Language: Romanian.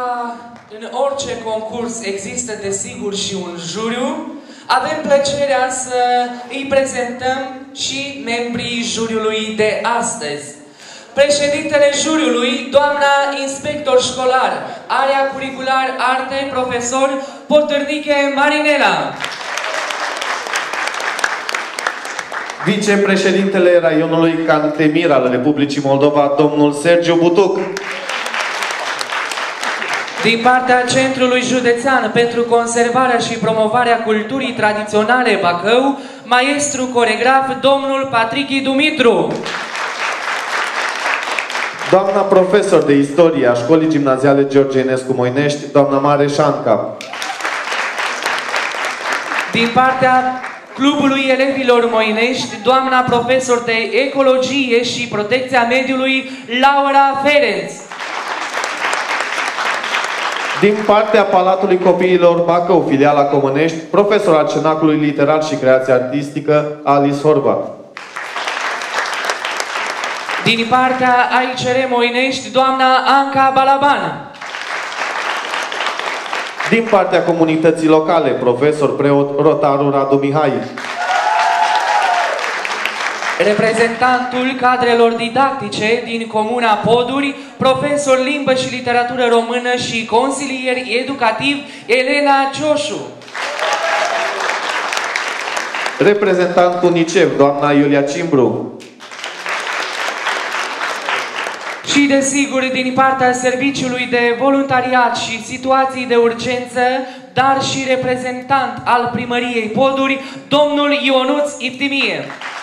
în orice concurs există desigur și un juriu, avem plăcerea să îi prezentăm și membrii juriului de astăzi. Președintele juriului, doamna inspector școlar, area curricular arte, profesor Potârniche Marinela. Vicepreședintele raionului Cantemir al Republicii Moldova, domnul Sergiu Butuc. Din partea Centrului Județean pentru Conservarea și Promovarea Culturii Tradiționale Bacău, maestru coregraf, domnul Patrichi Dumitru. Doamna profesor de istorie a Școlii Gimnaziale George Enescu Moinești, doamna Mare Șanca. Din partea Clubului Elevilor Moinești, doamna profesor de Ecologie și Protecția Mediului, Laura Ferenț. Din partea Palatului Copiilor Bacău, filiala Comănești, profesor al Cenaclului Literar și Creație Artistică, Alice Horvat. Din partea AICR Moinești, doamna Anca Balaban. Din partea comunității locale, profesor preot Rotaru Radu Mihai. Reprezentantul cadrelor didactice din Comuna Poduri, profesor limbă și literatură română și consilier educativ, Elena Cioșu. Reprezentantul UNICEF, doamna Iulia Cimbru. Și, desigur, din partea Serviciului de Voluntariat și Situații de Urgență, dar și reprezentant al Primăriei Poduri, domnul Ionuț Iftimie.